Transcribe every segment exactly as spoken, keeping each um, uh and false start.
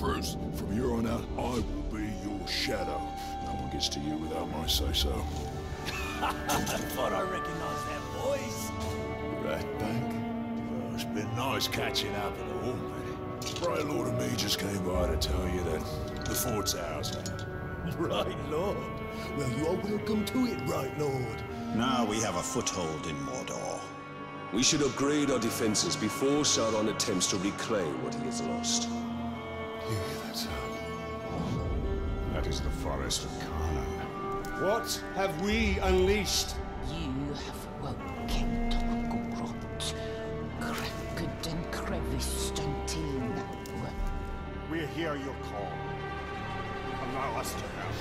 Bruce. From here on out, I will be your shadow. No one gets to you without my say-so. I thought I recognized that voice. Rat bank? Well, it's been nice catching up and all, but Grey Lord and me just came by to tell you that the fort's ours now. Right, Lord. Well, you are welcome to it, Right, Lord. Now we have a foothold in Mordor. We should upgrade our defenses before Sauron attempts to reclaim what he has lost. You hear that sound? That is the forest of Carnan. What have we unleashed? You have woken Goroth, cracked and creviced until now. We hear your call. Allow us to help.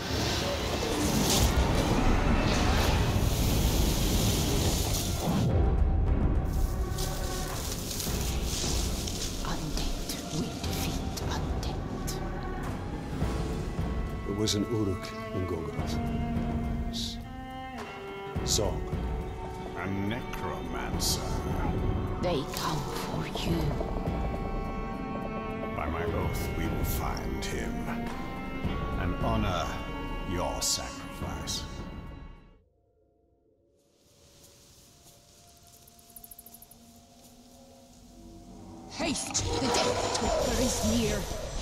Undead will defeat undead. There was an Uruk in Goroth. Zog. A necromancer. They come for you. By my oath, we will find him and honor your sacrifice. Haste! The Death Talker is near.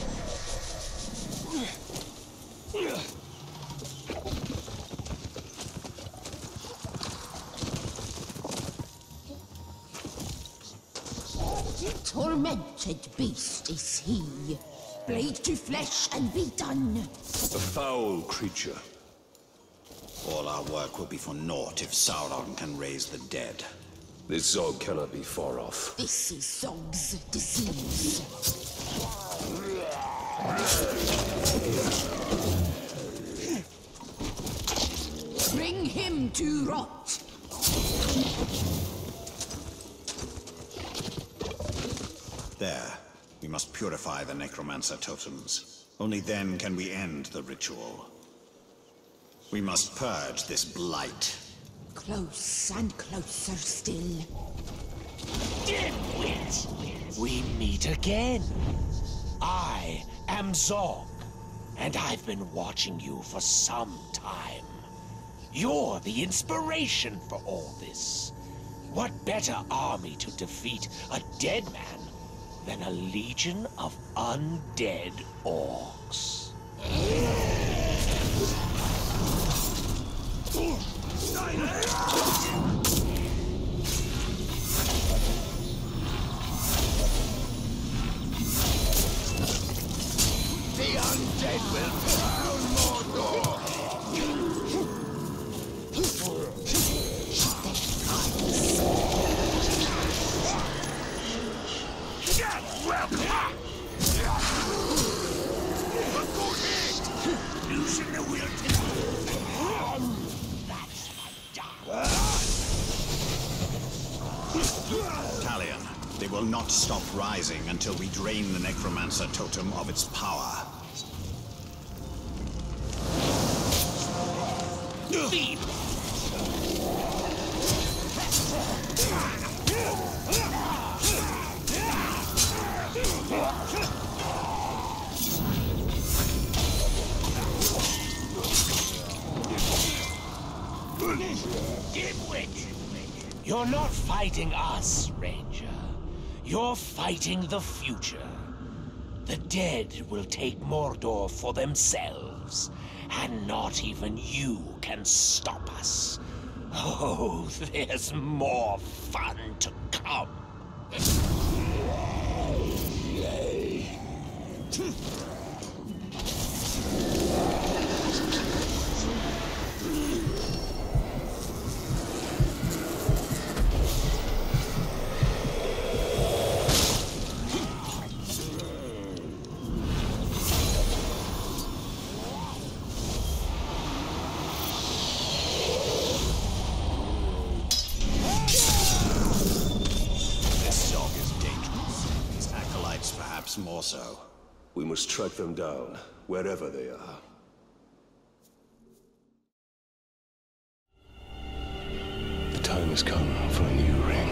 Tormented beast is he. Blade to flesh and be done. A foul creature. All our work will be for naught if Sauron can raise the dead. This Zog cannot be far off. This is Zog's disease. Bring him to rot. There. We must purify the necromancer totems. Only then can we end the ritual. We must purge this blight. Close and closer still. Dimwit! We meet again. I am Zog, and I've been watching you for some time. You're the inspiration for all this. What better army to defeat a dead man than a legion of undead orcs? The undead will crown Mordor! Get welcome! A good hit! Losing the will to that's my job! Talion, they will not stop rising until we drain the necromancer totem of its power. Thief! You're not fighting us, Ranger. You're fighting the future. The dead will take Mordor for themselves, and not even you can stop us. Oh, there's more fun to come. More so. We must track them down, wherever they are. The time has come for a new ring.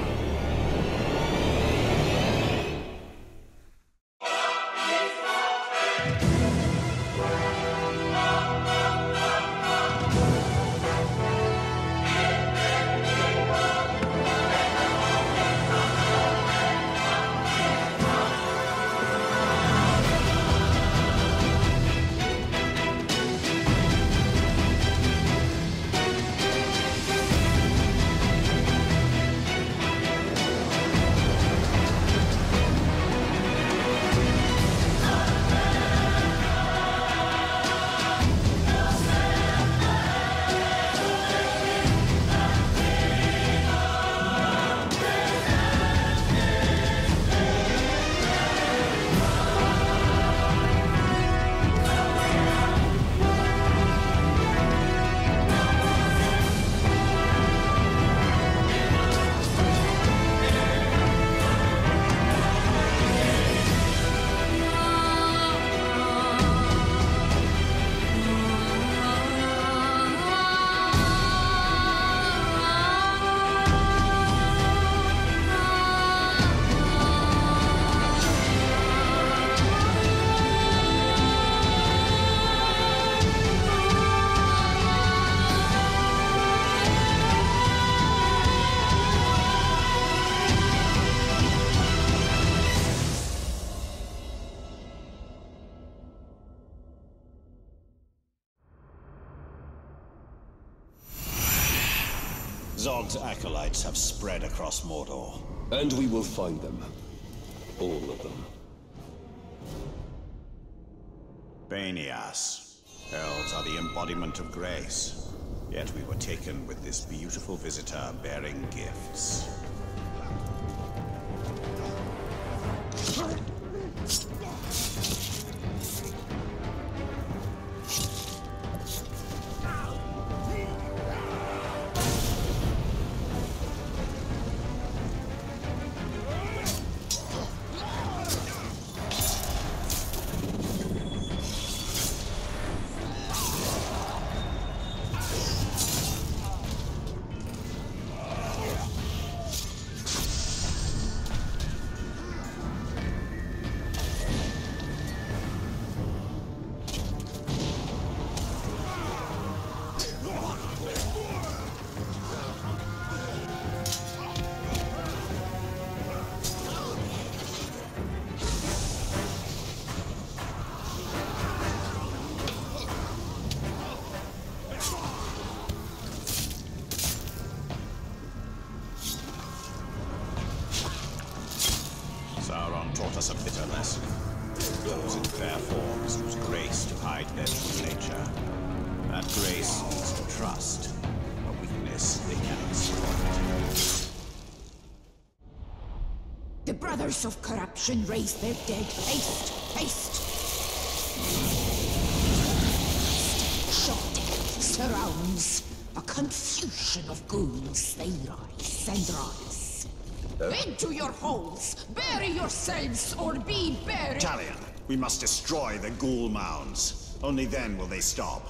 Zog's acolytes have spread across Mordor. And we will find them. All of them. Banias. Elves are the embodiment of grace. Yet we were taken with this beautiful visitor bearing gifts. Taught us a bitter lesson. Those in fair forms use grace to hide their true nature. That grace leads to trust. A weakness they cannot support. The brothers of corruption raise their dead. Haste! Haste! Shock death surrounds. A confusion of ghouls. They rise and rise. Into your holes! Bury yourselves or be buried! Talion, we must destroy the ghoul mounds. Only then will they stop.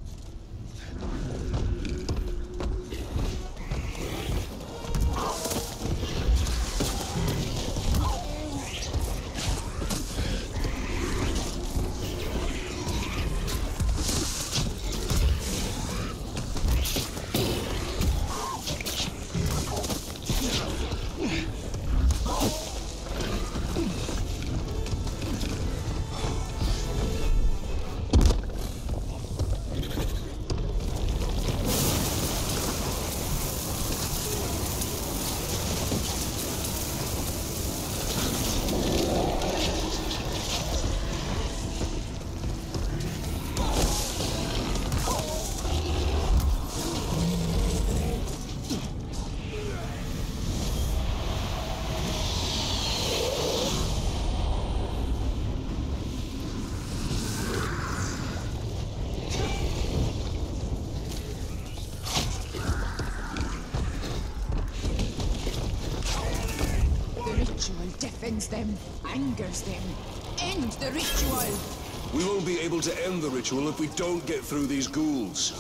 Deafens them, angers them. End the ritual! We won't be able to end the ritual if we don't get through these ghouls.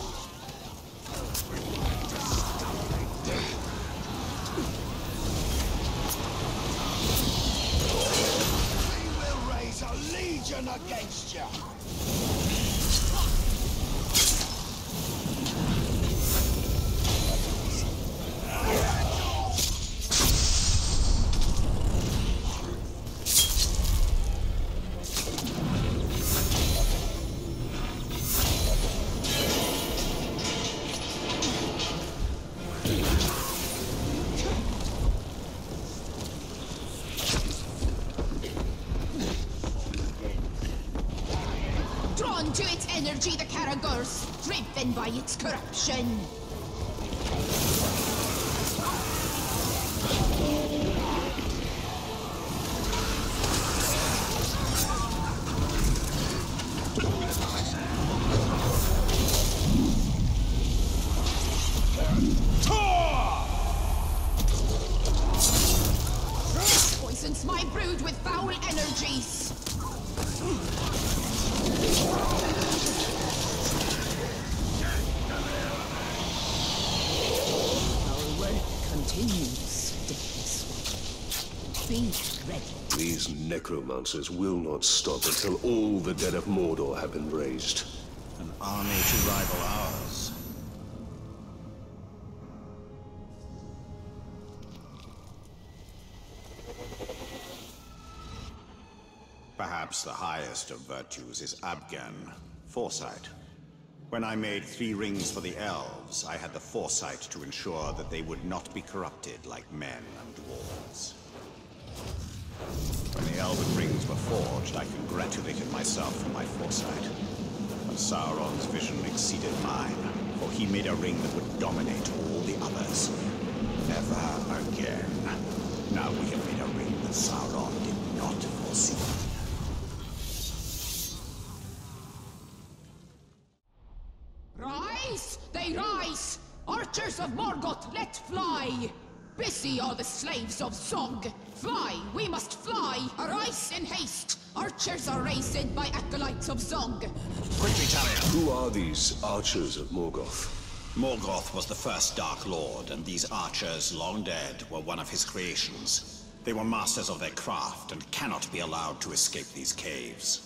We will raise a legion against you! To its energy, the Caragors, driven by its corruption. Poisons my brood with foul energies. Continues, Deathless One. Be ready. These necromancers will not stop until all the dead of Mordor have been raised. An army to rival ours. Perhaps the highest of virtues is Abgan, foresight. When I made three rings for the elves, I had the foresight to ensure that they would not be corrupted like men and dwarves. When the elven rings were forged, I congratulated myself for my foresight. But Sauron's vision exceeded mine, for he made a ring that would dominate all the others. Never again. Now we have made a ring that Sauron did not foresee. Rise! They rise! Archers of Morgoth, let fly! Busy are the slaves of Zog. Fly, we must fly! Arise in haste! Archers are raised by acolytes of Zog. Quickly, Talia! Who are these archers of Morgoth? Morgoth was the first Dark Lord, and these archers, long dead, were one of his creations. They were masters of their craft and cannot be allowed to escape these caves.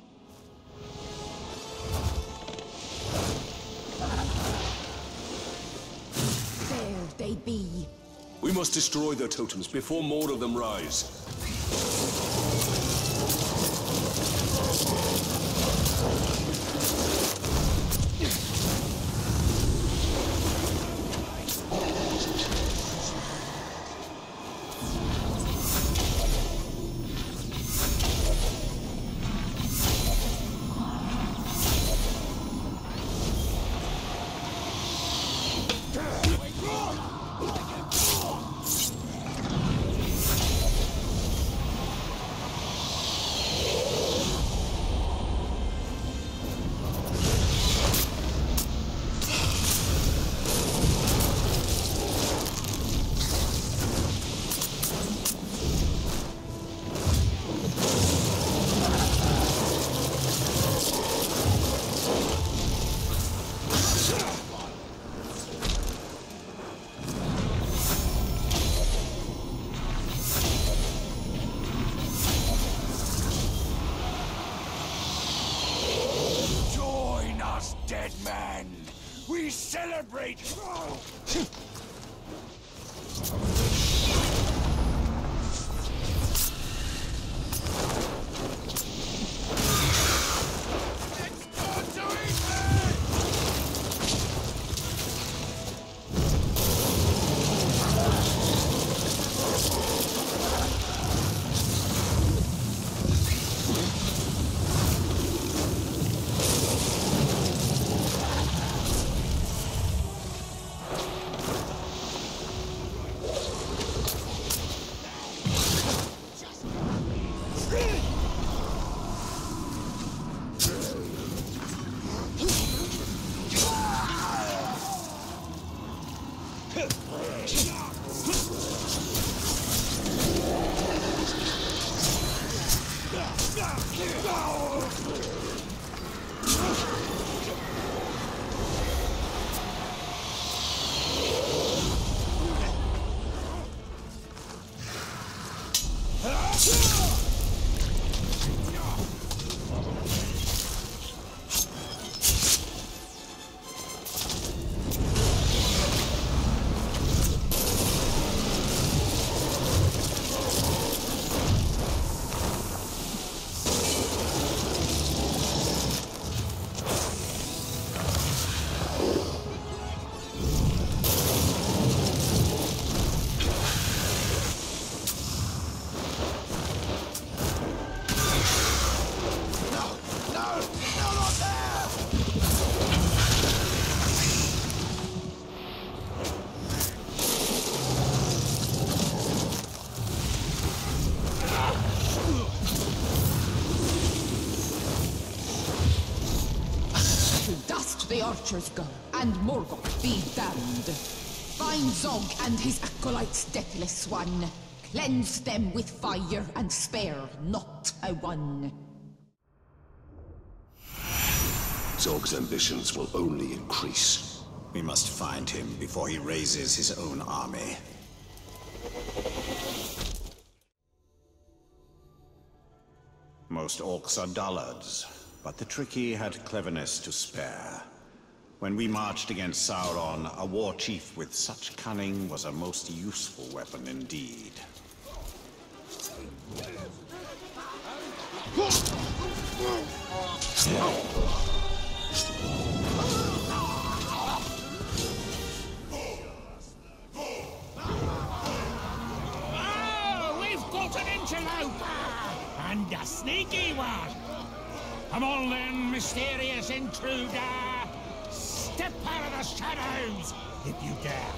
There they be. We must destroy their totems before more of them rise. Celebrate! The archers go, and Morgoth be damned. Find Zog and his acolytes, deathless one. Cleanse them with fire and spare not a one. Zog's ambitions will only increase. We must find him before he raises his own army. Most orcs are dullards, but the tricky had cleverness to spare. When we marched against Sauron, a war chief with such cunning was a most useful weapon indeed. You sneaky one! Come on then, mysterious intruder! Step out of the shadows, if you dare!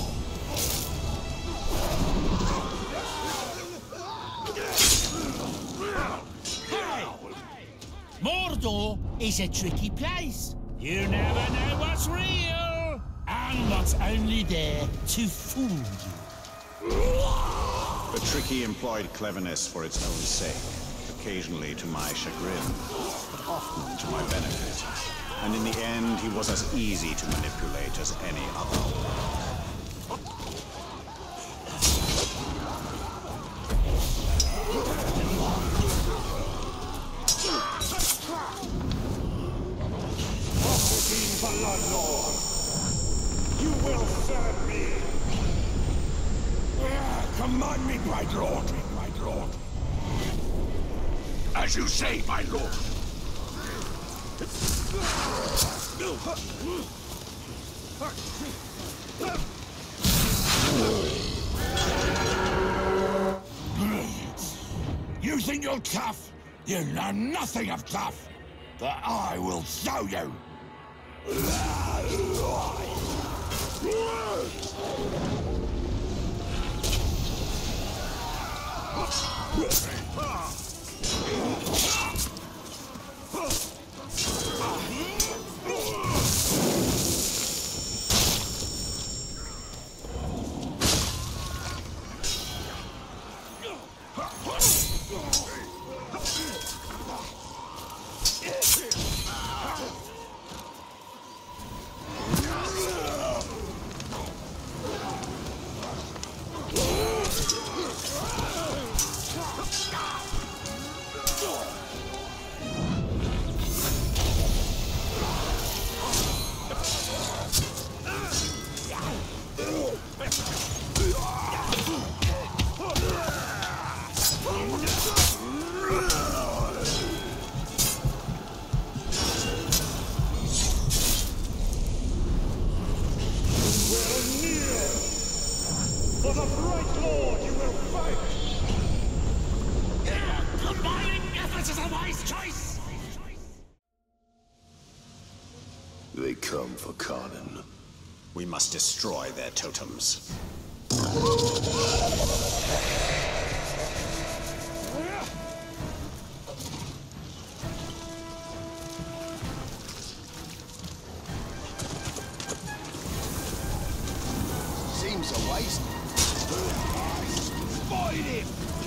Hey! Mordor is a tricky place. You never know what's real, and what's only there to fool you. The tricky employed cleverness for its own sake, occasionally to my chagrin, but often to my benefit. And in the end, he was as easy to manipulate as any other. Lord, you will serve me. Command me, my lord, my lord. As you say, my lord. You think you're tough? You know nothing of tough. But I will show you. They come for Carnan. We must destroy their totems. Seems a waste. Fight him!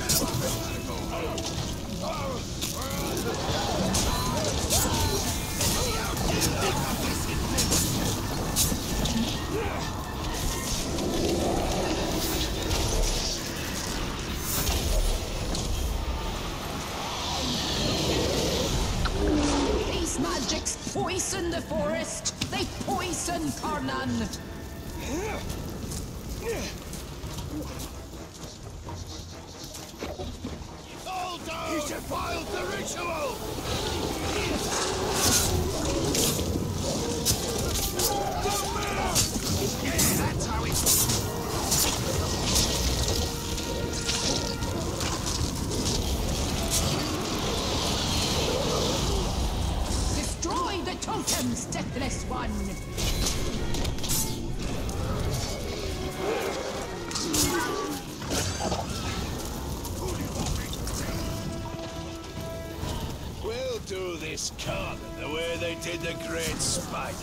These magics poison the forest. They poison Carnan. He defiled the ritual! Yeah, that's how it's... Destroy the totems, deathless one. We'll do this Carnan the way they did the Great Spider.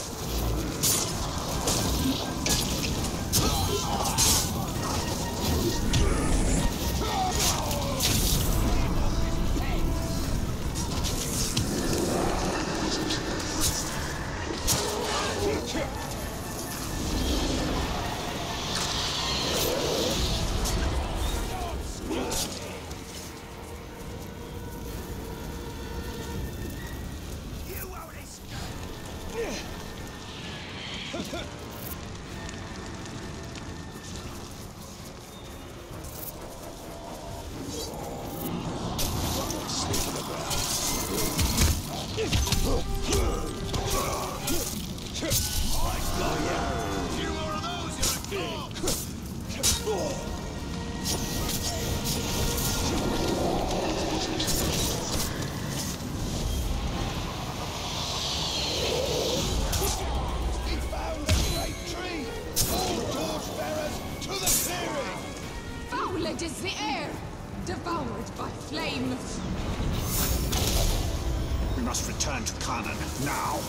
must return to Carnan, now!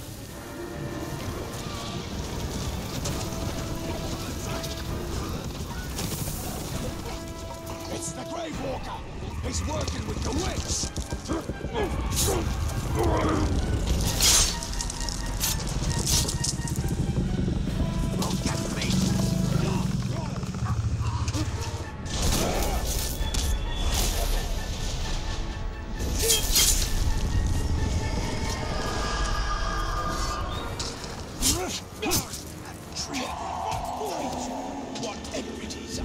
It's the Grave Walker! He's working with the witch! Won't get me! What iniquities!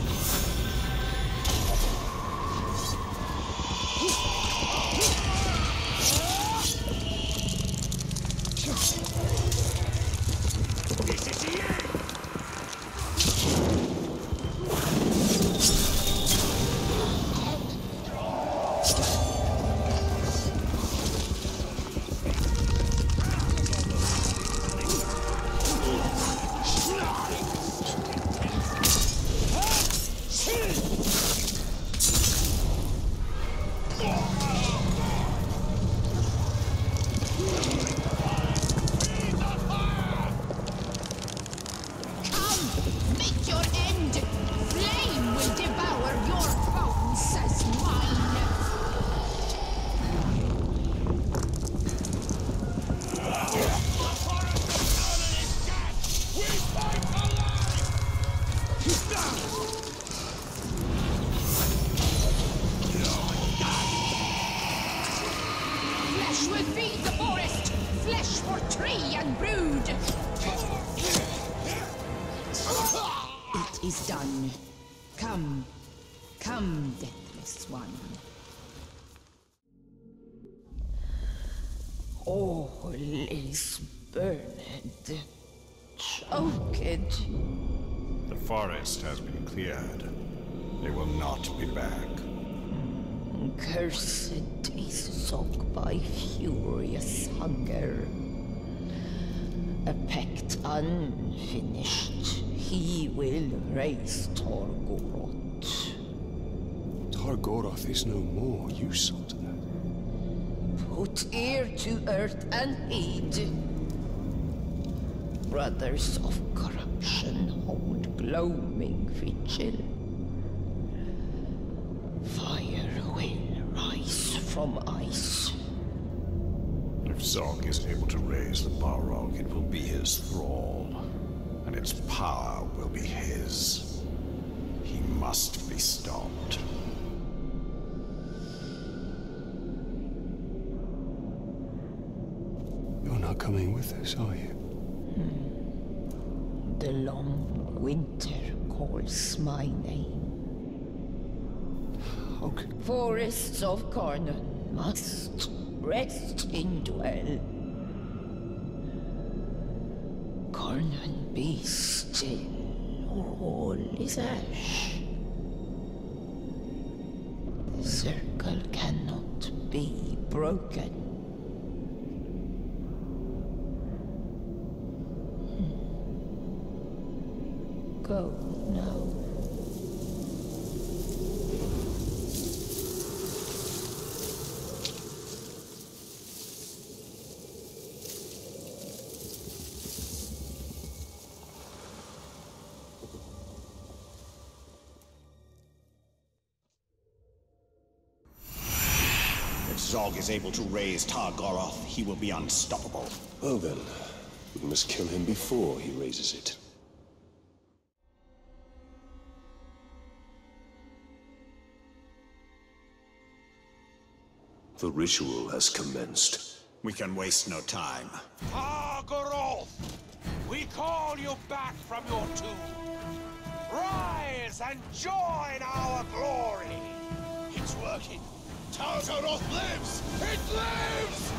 Is done. Come, come, deathless one. All is burned, choked. The forest has been cleared. They will not be back. Cursed is Zog by furious hunger. A pact unfinished. He will raise Tar Goroth. Tar Goroth is no more, you saw to that. Put ear to earth and heed. Brothers of corruption hold gloaming vigil. Fire will rise from ice. If Zog is able to raise the Balrog, it will be his thrall. And its power will be his. He must be stopped. You're not coming with us, are you? Hmm. The long winter calls my name. Okay. Forests of Carnan must rest in dwell. Carnan, be still, or all is ash. The circle cannot be broken. Hmm. Go now. Zog is able to raise Tar Goroth, he will be unstoppable. Well then, we must kill him before he raises it. The ritual has commenced. We can waste no time. Tar Goroth! We call you back from your tomb! Rise and join our glory! It's working! Tar Goroth lives! It lives!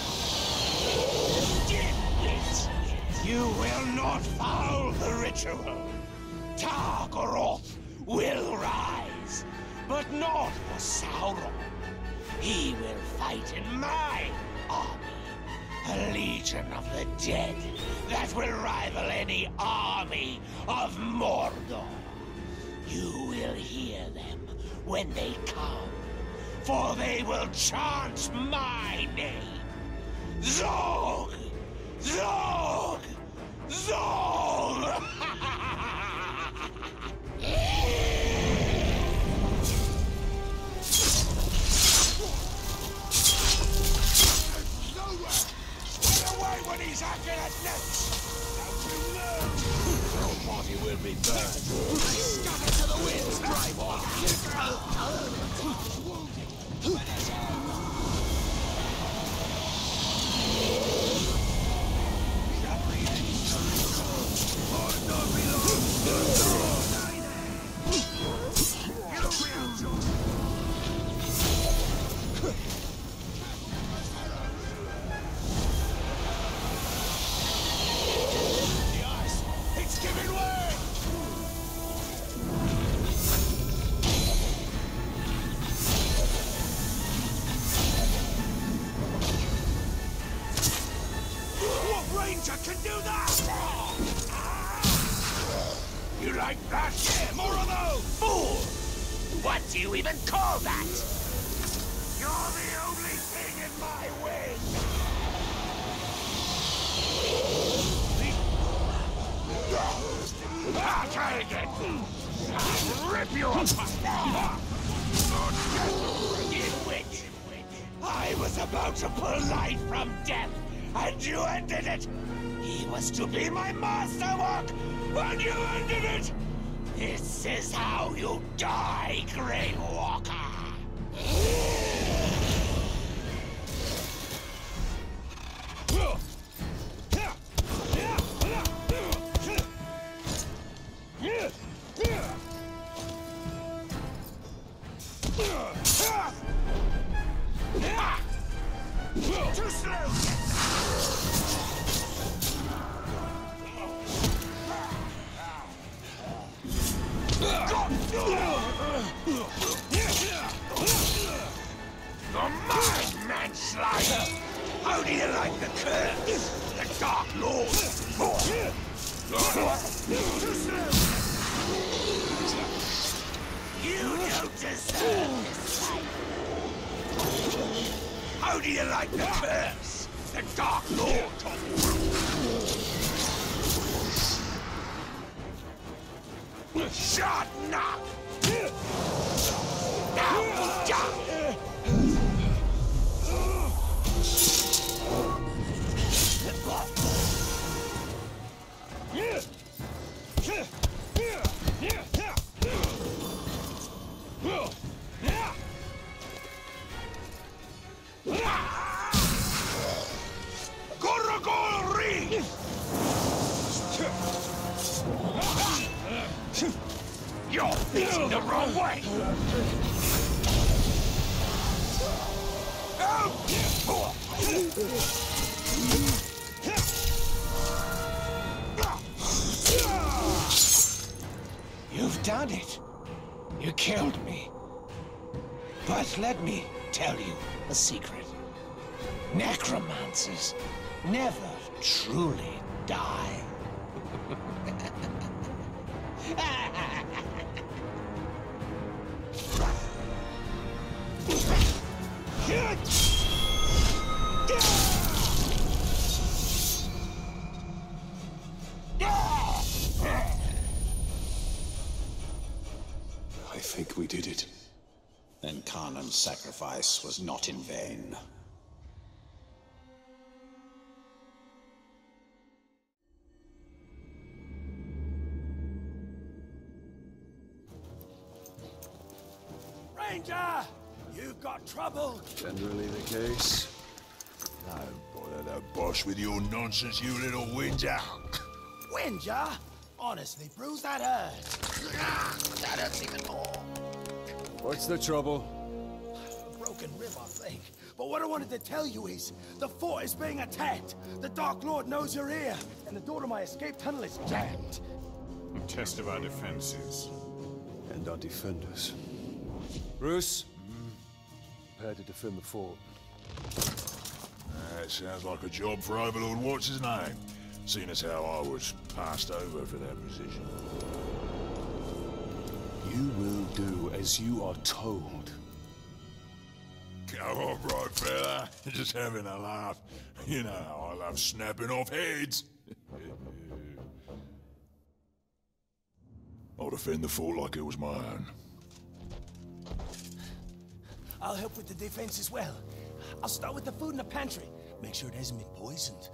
You will not foul the ritual! Tar Goroth will rise, but not for Sauron. He will fight in my army, a legion of the dead that will rival any army of Mordor. You will hear them when they come, for they will chant my name. Zog! Zog! Zog! Get away when he's hacking at nets! Don't you move! Your body will be burned. Scatter to the winds, drive can do that! You like that? Yeah, more of those! Fool! What do you even call that? You're the only thing in my way! I'll try again! I'll rip you apart! In which? I was about to pull life from death, and you ended it! He was to be my masterwork, and you ended it! This is how you die, Grey Walker! Too slow! The mind manslaughter! How do you like the curse? The Dark Lord! You don't deserve this life! How do you like the curse? The Dark Lord! Shut up! Now die! You're facing the wrong way! You've done it. You killed me. But let me tell you a secret. Necromancers never truly die. I think we did it. Then Carnan's sacrifice was not in vain. Ranger! You've got trouble! Generally the case. Don't bother the boss with your nonsense, you little whinger. Whinger? Honestly, Bruce, that hurts. That hurts even more. What's the trouble? A broken rib, I think. But what I wanted to tell you is, the fort is being attacked. The Dark Lord knows you're here, and the door to my escape tunnel is jammed. A test of our defenses. And our defenders. Bruce, prepare to defend the fort. That sounds like a job for Overlord What's-His-Name, seeing as how I was passed over for that position. You will do as you are told. Come on, bright fella. Just having a laugh. You know how I love snapping off heads. I'll defend the fort like it was my own. I'll help with the defense as well. I'll start with the food in the pantry. Make sure it hasn't been poisoned.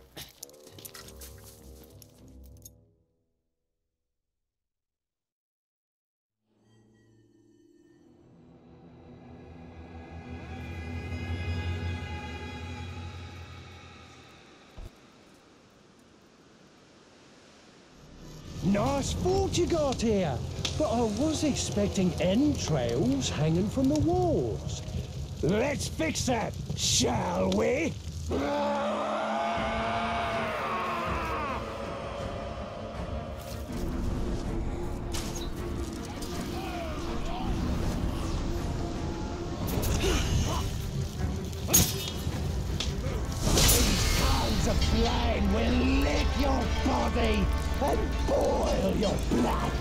Nice fort you got here, but I was expecting entrails hanging from the walls. Let's fix that, shall we? These tongues of flame will lick your body and boil your blood.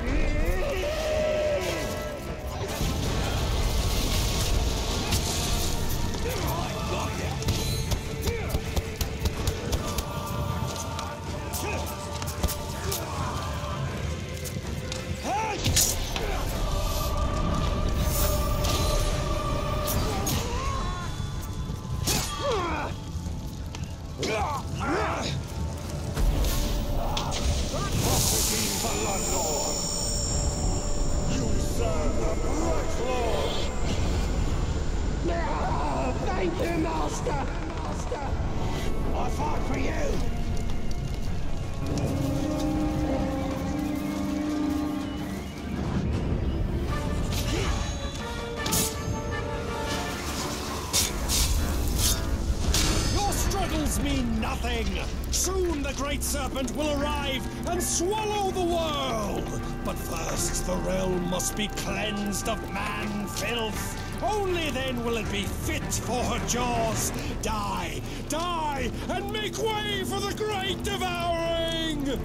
Thank you, Master! Master! I fight for you! Your struggles mean nothing! Soon the great serpent will arrive and swallow the world! But first, the realm must be cleansed of man filth! Only then will it be fit for her jaws. Die, die, and make way for the great devouring!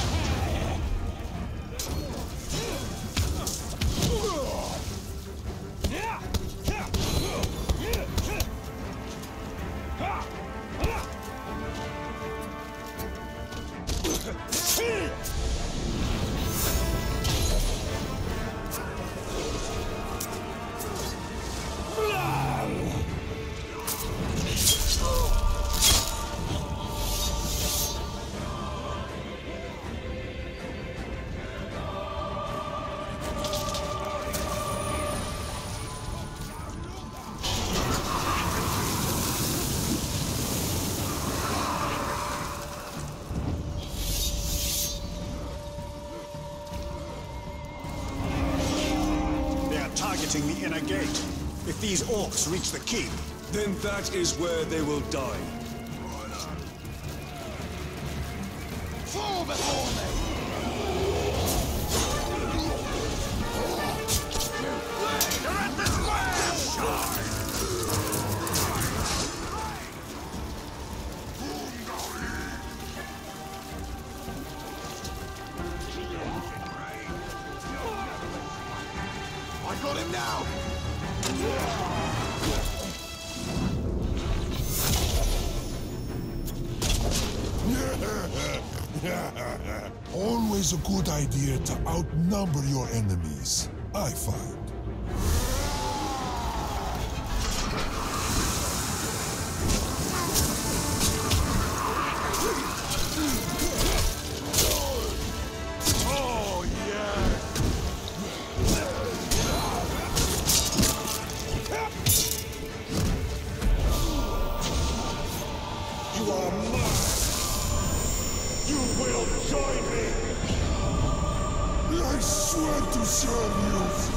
Targeting the inner gate. If these orcs reach the keep, then that is where they will die. Fall before me! You're at the square! I got him now! Always a good idea to outnumber your enemies, I find. Oh, yeah! You are mine! You will join me! I swear to serve you!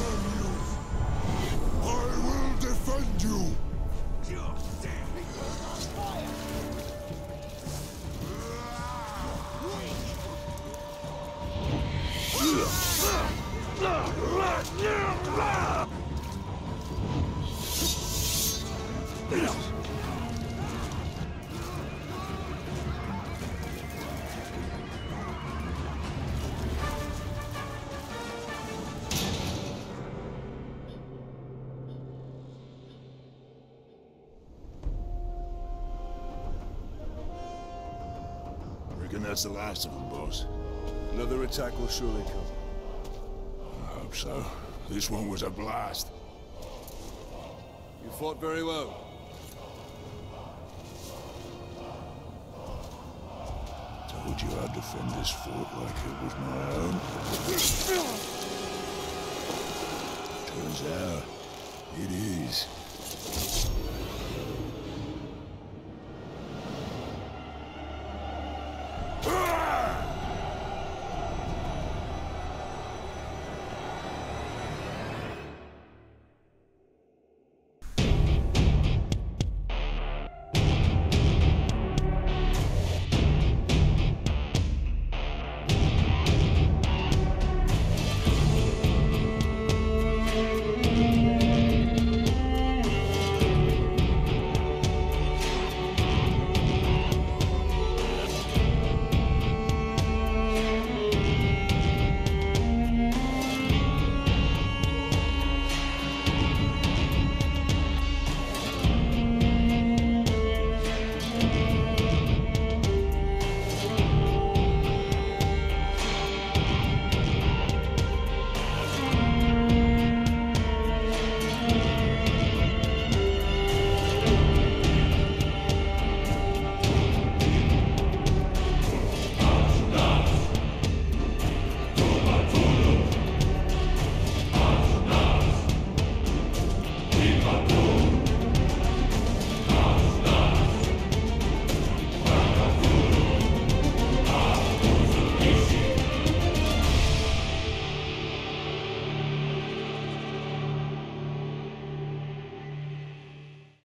I will defend you! reckon that's the last of them, boss? Another attack will surely come. I hope so. This one was a blast. You fought very well. Told you I'd defend this fort like it was my own. Turns out, it is.